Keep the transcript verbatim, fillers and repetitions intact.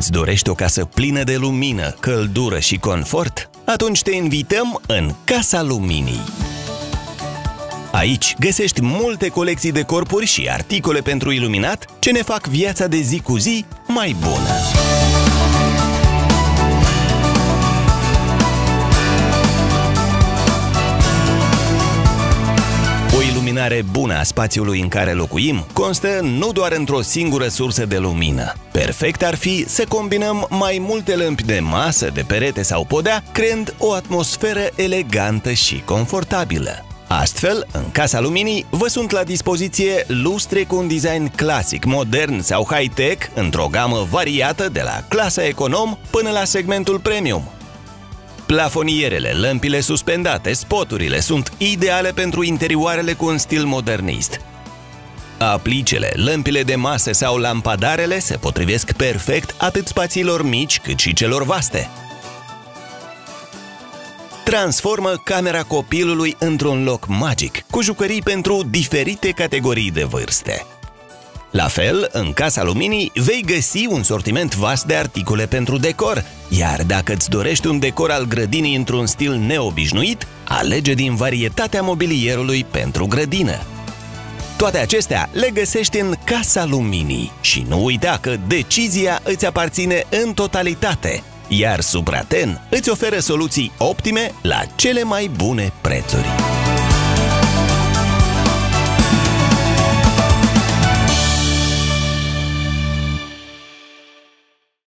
Îți dorești o casă plină de lumină, căldură și confort? Atunci te invităm în Casa Luminii. Aici găsești multe colecții de corpuri și articole pentru iluminat ce ne fac viața de zi cu zi mai bună. O iluminare bună a spațiului în care locuim constă nu doar într-o singură sursă de lumină. Perfect ar fi să combinăm mai multe lămpi de masă, de perete sau podea, creând o atmosferă elegantă și confortabilă. Astfel, în Casa Luminii vă sunt la dispoziție lustre cu un design clasic, modern sau high-tech, într-o gamă variată de la clasa econom până la segmentul premium. Plafonierele, lămpile suspendate, spoturile sunt ideale pentru interioarele cu un stil modernist. Aplicele, lămpile de masă sau lampadarele se potrivesc perfect atât spațiilor mici cât și celor vaste. Transformă camera copilului într-un loc magic, cu jucării pentru diferite categorii de vârste. La fel, în Casa Luminii vei găsi un sortiment vast de articole pentru decor, iar dacă îți dorești un decor al grădinii într-un stil neobișnuit, alege din varietatea mobilierului pentru grădină. Toate acestea le găsești în Casa Luminii și nu uita că decizia îți aparține în totalitate, iar Supraten îți oferă soluții optime la cele mai bune prețuri.